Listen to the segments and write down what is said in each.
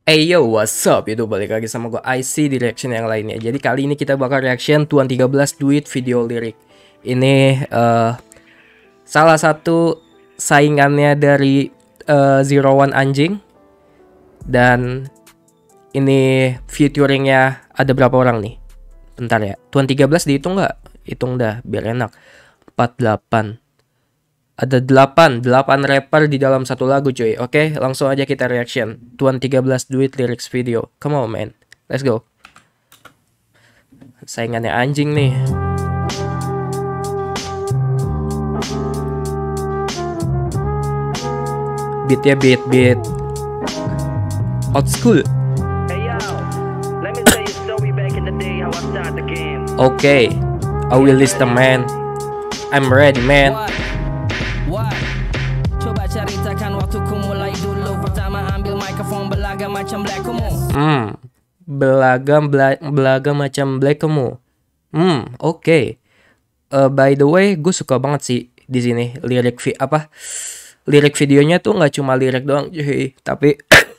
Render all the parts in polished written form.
Hey yo, what's up? Itu balik lagi sama gue IC di reaction yang lainnya. Jadi kali ini kita bakal reaction Tuan 13 Duit video lirik. Ini salah satu saingannya dari Zero One Anjing. Dan ini featuringnya ada berapa orang nih? Bentar ya, Tuan 13 dihitung nggak? Hitung dah, biar enak. 48. Ada 8 rapper di dalam satu lagu cuy. Oke, langsung aja kita reaction Tuan 13 Duit lyrics video. Come on man, let's go. Saingannya anjing nih. Beatnya beat old school. Okay, I will list the man. I'm ready man. Coba ceritakan waktuku mulai dulu. Pertama ambil mikrofon belaga macam black kamu. Belaga macam black kamu. Oke. By the way, gue suka banget sih di sini lirik videonya tuh nggak cuma lirik doang, tapi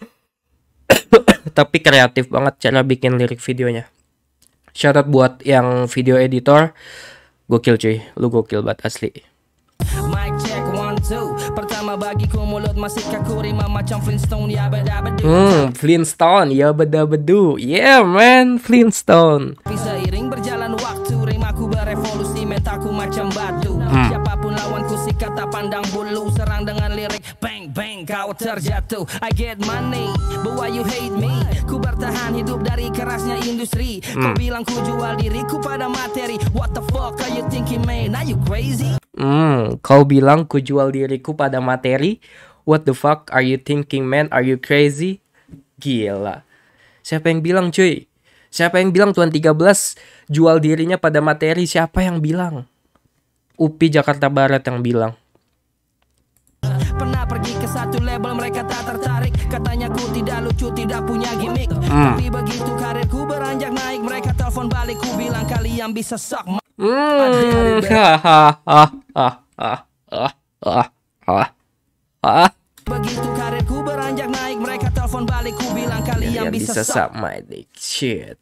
tapi kreatif banget cara bikin lirik videonya. Shout out buat yang video editor, gokil cuy, lu gokil banget asli. Mic check 1 2. Pertama bagiku mulut masih kaku rima macam Flintstone ya beda-bedu. Flintstone ya beda-bedu. Yeah man, Flintstone. Bisa iring berjalan waktu, rimaku berevolusi, mentaku macam batu. Siapapun lawanku sikat tak pandang bulu, serang dengan lirik bang bang kau terjatuh. I get money, but why you hate me? Ku bertahan hidup dari kerasnya industri. Kau bilang ku jual diriku pada materi. What the fuck are you thinking man? Are you crazy? Kau bilang ku jual diriku pada materi. What the fuck are you thinking man? Are you crazy? Gila. Siapa yang bilang cuy? Siapa yang bilang Tuan 13 jual dirinya pada materi? Siapa yang bilang? UPI Jakarta Barat yang bilang. Pernah pergi ke satu label, mereka tak tertarik. Katanya ku tidak lucu, tidak punya gimmick. Tapi begitu karirku beranjak naik, mereka telepon balik, ku bilang kalian bisa suck. Begitu karirku beranjak naik, mereka telepon balik, ku bilang kalian bisa suck my dick. Shit.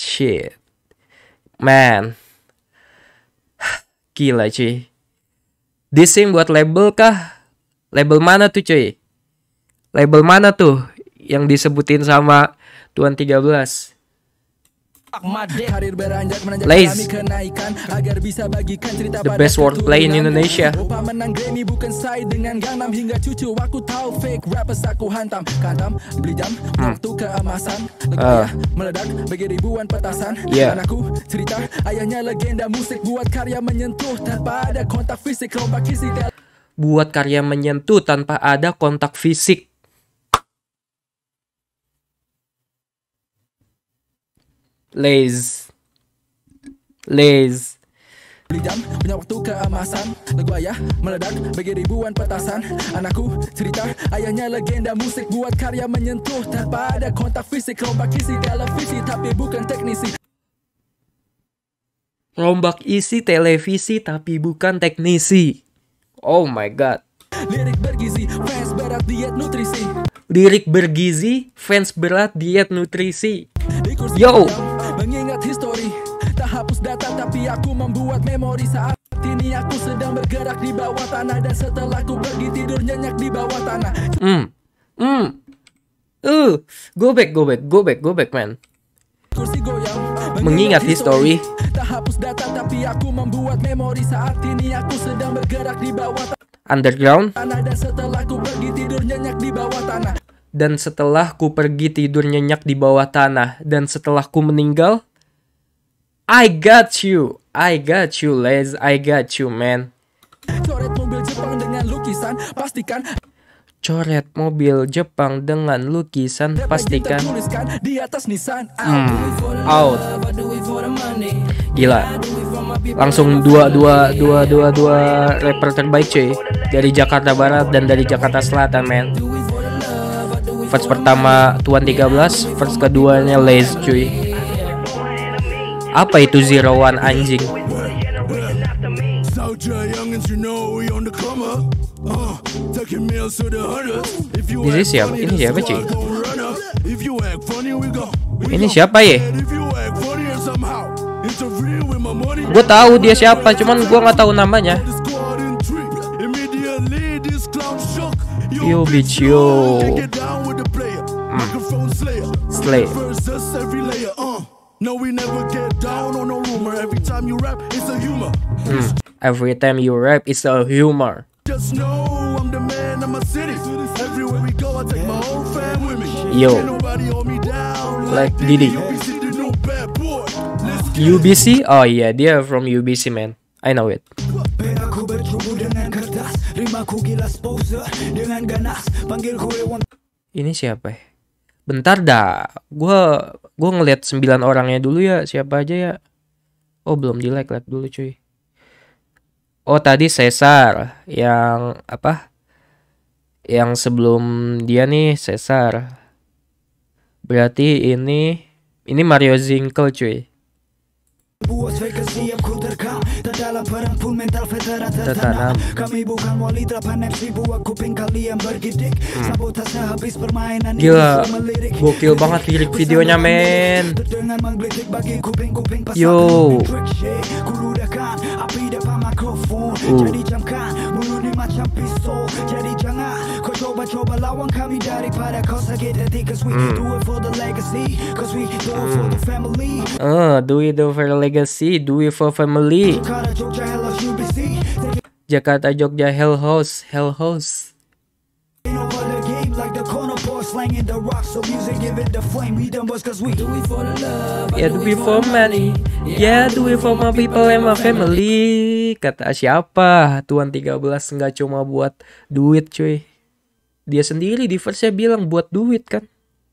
Man. Gila cuy. Dissing buat label kah? Label mana tuh cuy? Label mana tuh yang disebutin sama Tuan 13? Laze, the best wordplay in Indonesia. Yeah. Buat karya menyentuh tanpa ada kontak fisik. Laze. Punya waktu keemasan, lagu ayah meledak bagi ribuan petasan. Anakku cerita ayahnya legenda musik, buat karya menyentuh tanpa ada kontak fisik. Rombak isi televisi tapi bukan teknisi. Rombak isi televisi tapi bukan teknisi. Oh my god. Lirik bergizi, fans berat diet nutrisi. Lirik bergizi, fans berat diet nutrisi. Yo. Mengingat histori, tak hapus data tapi aku membuat memori. Saat ini aku sedang bergerak di bawah tanah, dan setelah ku pergi tidur nyenyak di bawah tanah. Go back man. Kursi goyang, mengingat histori. Tak hapus data tapi aku membuat memori. Saat ini aku sedang bergerak di bawah Underground. tanah, dan setelah ku pergi tidur nyenyak di bawah tanah. Dan setelah ku pergi tidur nyenyak di bawah tanah. Dan setelah ku meninggal, I got you, Lez, I got you, man. Coret mobil Jepang dengan lukisan, pastikan. Coret mobil Jepang dengan lukisan, pastikan. Tuliskan di atas nisan. Out. Gila. Langsung dua rapper terbaik cuy. Dari Jakarta Barat dan dari Jakarta Selatan, man. Verse pertama Tuan 13, verse keduanya Laze cuy. Apa itu Zero One Anjing? taking meals to the hundreds. If you Ini act siapa? funny, Ini the siapa, squad cuy? gon' run up. If you act funny, we go. Ini siapa ya? If you act funny or somehow interfere with my money. Gue tahu dia siapa, cuman gue nggak tahu namanya. The squad in three. Immediately this clown shook. Yo, bitch, yo. Get down with the player. Microphone slayer. Slay. Versus every layer. No, we never get down on no rumor. Every time you rap, it's a humor. Every time you rap, it's a humor. Just know I'm the man of my city. Everywhere we go, I take my whole fam with me. Yo. Can't nobody hold me down Like Diddy. UBC, the new bad boy. Let's get UBC? Oh iya, dia from UBC, man. I know it. Aku bertubuh dengan kertas, rimaku gila poser dengan ganas, panggil gue Ini siapa ya? Bentar dah. Gua ngeliat 9 orangnya dulu ya. Siapa aja ya? Oh, belum di-like dulu, cuy. Oh, tadi Cesar yang apa? Yang sebelum dia nih Cesar. Berarti ini Mario Zinkel, cuy. buat fake siap ku terkam, tak dalam perang pun mental veteran Tertanam. tertanam. Kami bukan wali terapan MC buat kuping kalian bergidik. Sabotase habis permainan Gila, ini melirik. gokil banget lirik videonya, men. Terdengar menggelitik bagi kuping-kuping pasang Yo. trick shit. Ku ludahkan api depan mikrofon. Jadi camkan mulut ni macam pistol. Jadi jangan kau coba-coba lawan kami daripada kau sakit hati. Cause we do it for the legacy. Cause we do it for the family. Do it for legacy, do it for family. Jakarta, Jogja, hello UBC. Jakarta, Jogja, Hell House. Taking over the game like the corner boys slanging the rock. So music give it the flame. We done boys cause we do it for the love. Yeah, do it for money. Yeah, do it for my people and my family. Kata siapa? Tuan 13 nggak cuma buat duit, cuy. Dia sendiri di verse-nya bilang buat duit kan.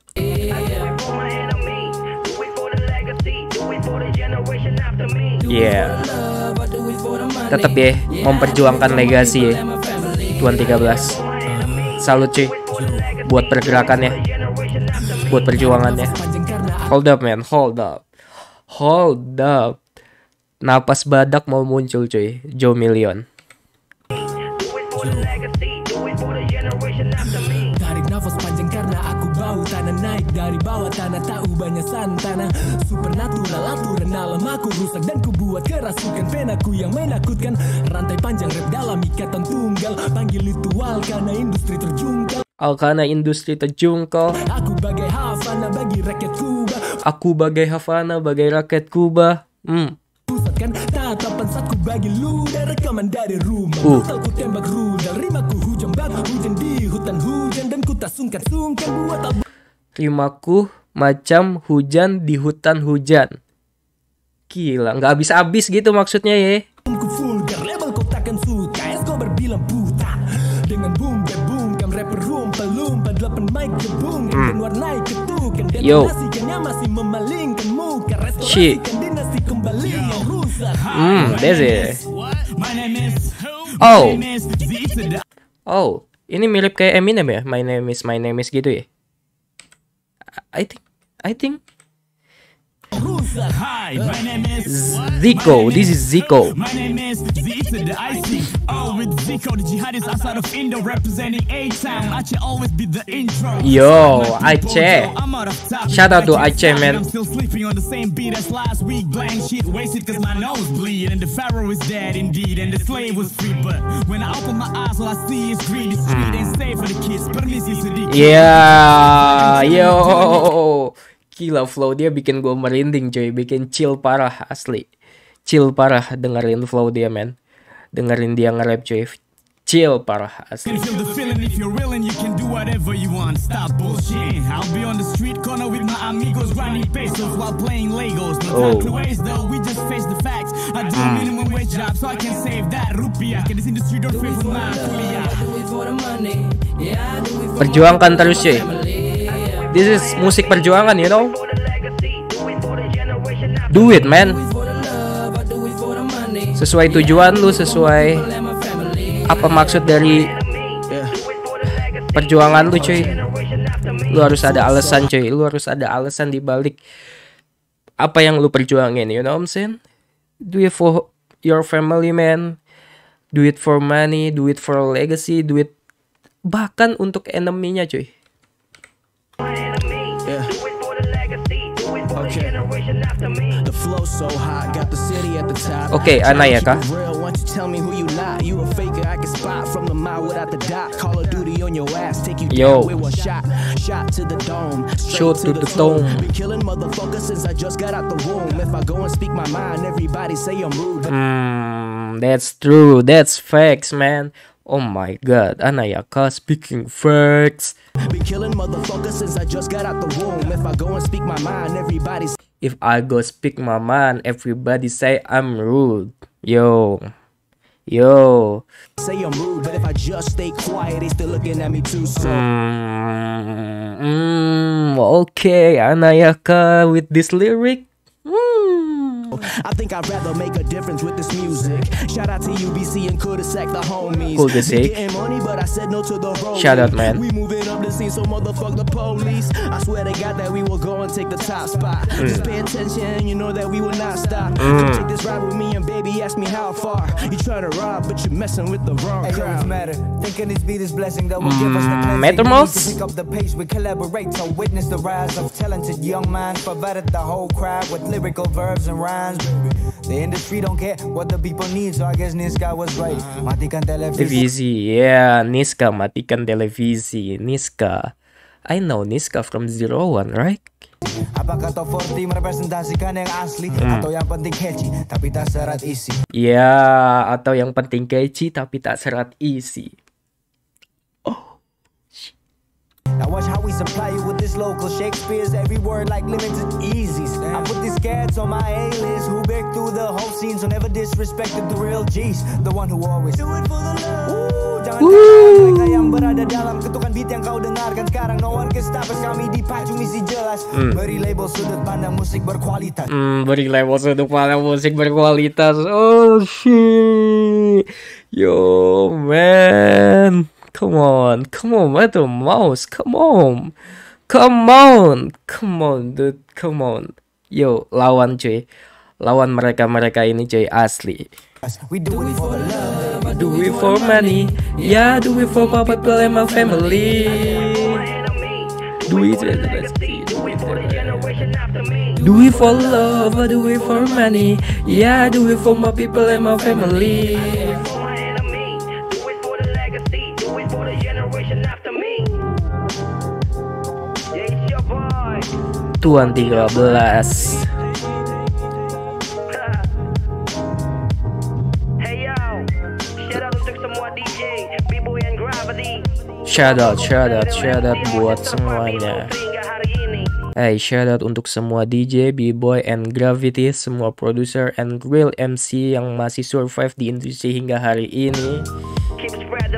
Yeah. Tetap ya memperjuangkan legasi ya. Tuan 13. Salut cuy. Buat pergerakannya. Buat perjuangannya. Hold up man, hold up. Napas badak mau muncul cuy. Joe Million. Tarik nafas panjang karena aku bau tanah, naik dari bawah tanah, tak ubahnya santana. Supernatural aturan alam aku rusak dan ku buat kerasukan penaku yang menakutkan. Rantai panjang rap dalam ikatan tunggal, panggil ritual karena industri terjungkal. Alkana industri terjungkal. Aku bagai Havana bagi rakyat Kuba. Aku bagai Havana bagai rakyat Kuba. Pusatkan tatapan saatku bagi lu dan rekaman dari rumah. Brutal ku tembak rudal, rimaku hujan bak, hujan di hutan hujan dan ku tak sungkan-sungkan buat apa. Rimaku macam hujan di hutan hujan. Gila, nggak habis-habis gitu maksudnya ya. Ku vulgar, label kau takkan suka, es kau berbilang buta. Dengan bungkam rapper rumpa-lumpa, 8 mic gebung, dan warnai ketukan, dan Yo. dinasikannya masih memalingkan muka. Shit. Restorasikan dinasti kembali yang rusak. That's it. My name is Oh. My name is Zita. Oh, ini mirip kayak Eminem ya? My name is gitu ya? I think Rusak. Hi, my name is Zico. This is Zico. My name is Zita the Icy. Oh, with Zico, the jihadist outside of Indo, representing A-Town. I should always be the intro. Yo, Aceh. I'm out of topic. Shout out to Aceh, man. I'm still sleeping on the same beat as last week. Blank shit wasted cause my nose bleed. And the pharaoh is dead indeed. And the slave was free. But when I open my eyes, all I see is green. The street ain't safe for the kids. Permisi sedikit. Yeah, yo. Gila flow dia bikin gue merinding cuy. Bikin chill parah asli. Chill parah dengerin flow dia man. Dengerin dia nge-rap cuy. Chill parah asli. Can feel the feeling if you're willing, you can do whatever you want. Stop bullshitting. I'll be on the street corner with my amigos, grinding pesos while playing Legos. No time to waste though, we just face the facts. I do minimum wage job so I can save that rupiah. Can this industry don't pay for my kuliah. Perjuangkan terus cuy. This is musik perjuangan, you know. Do it man. Sesuai tujuan lu, sesuai apa maksud dari perjuangan lu cuy. Lu harus ada alasan cuy. Lu harus ada alasan di balik apa yang lu perjuangin, you know what I'm saying? Do it for your family man. Do it for money, do it for legacy, do it bahkan untuk enemy-nya cuy. Yeah. Okay. The flow so hot, got the city at the top. Oke, Anayaka. Real, why don't you tell me who you not? You a faker, I can spot from the mile without the dot. Call of Duty on your ass, take you Yo. down with one shot. Shot to the dome, Shoot straight to the throne. dome. Been killing motherfuckers since I just got out the womb. If I go and speak my mind, everybody say I'm rude. That's true. That's facts, man. Oh my god, Anayaka speaking facts. Been killing motherfuckers since I just got out the womb. If I go and speak my mind, everybody If I go speak my mind, everybody say I'm rude. Yo. say I'm rude. But if I just stay quiet, they still looking at me too slow. Okay, Anayaka with this lyric. I think I'd rather make a difference with this music. Shout out to UBC and Kudasak, the homies. Kudasak. Getting money, but I said no to the road. Shout out, man. We moving up the scene, so motherfuck the police. I swear to God that we will go and take the top spot. Just pay attention, you know that we will not stop. Come take this ride with me and baby, ask me how far. You try to rob, but you're messing with the wrong crowd. Matter. Thinking this beat is blessing that will give us the blessing. Metamorphs? We need to pick up the pace, we collaborate to witness the rise of talented young minds. Provided the whole crowd with lyrical verbs and rhymes. The industry don't care what the people need, so I guess Niska was right. Matikan televisi. Televisi, yeah, Niska matikan televisi. Niska, I know Niska from 01, right? Apakah top 40 merepresentasikan yang asli atau yang penting catchy tapi tak serat isi? Ya, atau yang penting catchy tapi tak serat isi. Now watch how we supply you with this local Shakespeare's every word like limited easies. I put these cats on my A-list who break through the whole scene, so never disrespected the real G's. The one who always do it for the love. Jangan kata mereka yang berada dalam ketukan beat yang kau dengarkan sekarang. No one can stop us, kami dipacu misi jelas. Beri label sudut pandang musik berkualitas. Beri label sudut pandang musik berkualitas. Oh shit. Yo man. Come on, Metal Mouse, come on, dude, come on. Yo, lawan cuy, lawan mereka ini cuy, asli. We do it for love, do it for money, yeah, do it for my people and my family. Do it for love, do it for money, yeah, do it for my people and my family. Tuan 13. Shout out buat semuanya. Hey, shout out untuk semua DJ, B-Boy, and Gravity, semua producer and real MC yang masih survive di industri hingga hari ini. Keep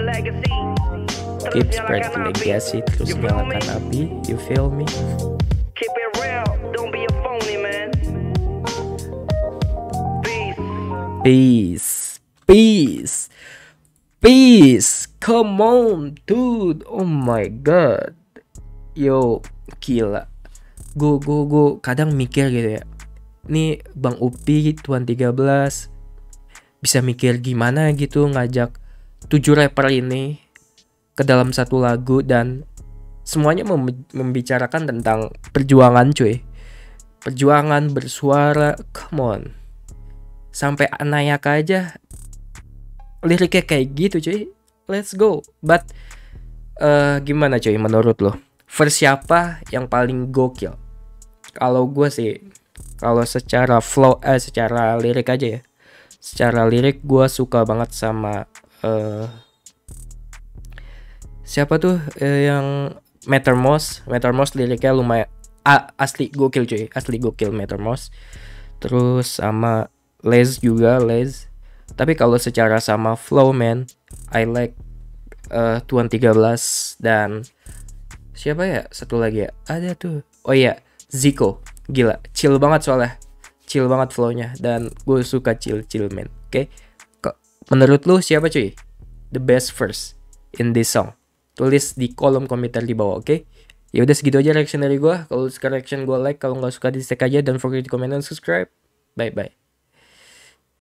spread the legacy, terus nyalakan api, you feel me? Peace. Come on, dude. Oh my god. Yo, gila. Gue kadang mikir gitu ya. Nih Bang Upi, Tuan 13 bisa mikir gimana gitu ngajak 7 rapper ini ke dalam satu lagu dan semuanya membicarakan tentang perjuangan cuy. Perjuangan bersuara, come on. Sampai Anayaka aja liriknya kayak gitu cuy. Let's go. But gimana cuy menurut lo? Verse siapa yang paling gokil? Kalau gue sih, kalau secara flow, secara lirik aja ya. Secara lirik gue suka banget sama siapa tuh yang Metamorphs liriknya lumayan asli gokil cuy, asli gokil Metamorphs. Terus sama Les juga, Les. Tapi kalau secara sama flow man, I like Tuan 13 dan siapa ya? Satu lagi ya. Ada tuh. Oh iya, Zico. Gila, chill banget soalnya. Chill banget flownya dan gue suka chill man. Oke. Menurut lu siapa cuy? The best verse in this song? Tulis di kolom komentar di bawah, oke? Ya udah segitu aja reaction dari gue. Kalau suka reaction gue like, kalau nggak suka dislike aja, dan forget to comment and subscribe. Bye bye.